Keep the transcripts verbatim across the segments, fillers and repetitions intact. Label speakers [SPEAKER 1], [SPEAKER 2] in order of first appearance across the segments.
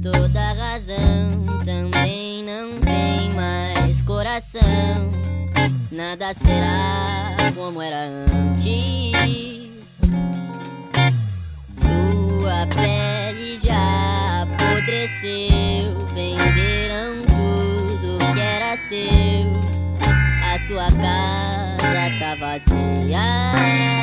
[SPEAKER 1] toda razão, também não tem mais coração. Nada será como era antes. Sua pele já apodreceu. Venderam tudo que era seu. A sua casa tá vazia.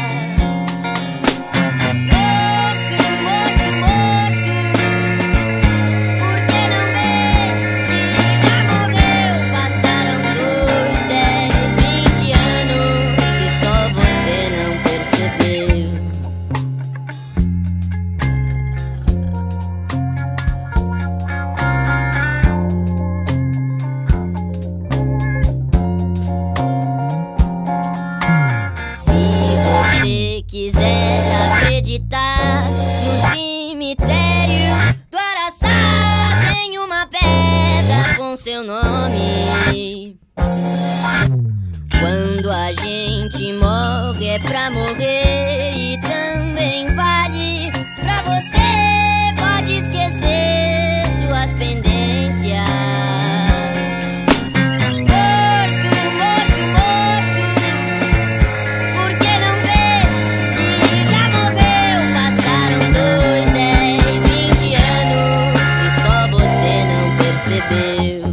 [SPEAKER 1] Quiser acreditar no cemitério do araçá, tem uma pedra com seu nome. Quando a gente morre é pra morrer, e também vale pra você. Pode esquecer suas pendências. Percebeu.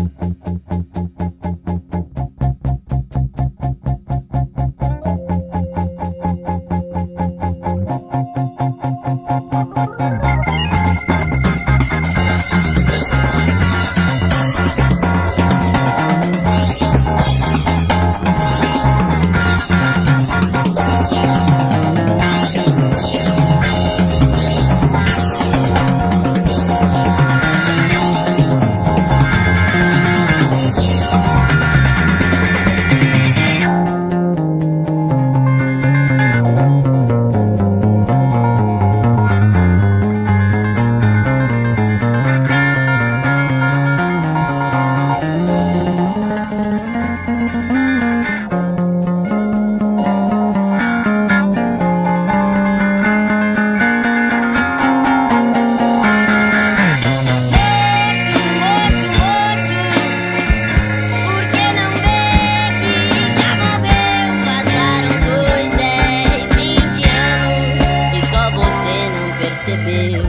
[SPEAKER 1] Percebeu.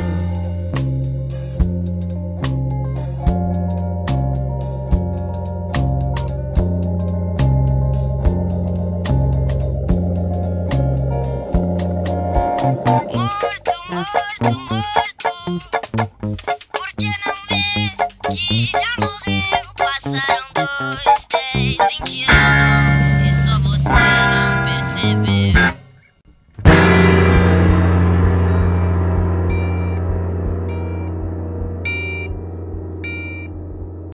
[SPEAKER 2] Morto, morto, morto. Por que não